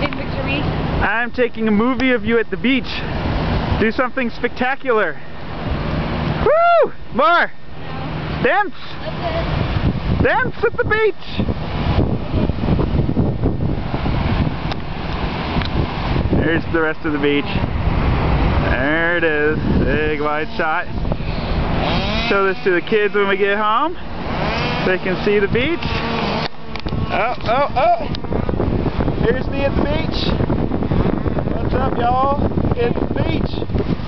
taking a picture of me? I'm taking a movie of you at the beach. Do something spectacular. Woo! More! No. Dance! That's it. Dance at the beach! There's the rest of the beach. There it is. Big wide shot. Show this to the kids when we get home. They can see the beach. Oh, oh, oh! Here's me at the beach. What's up, y'all? It's the beach.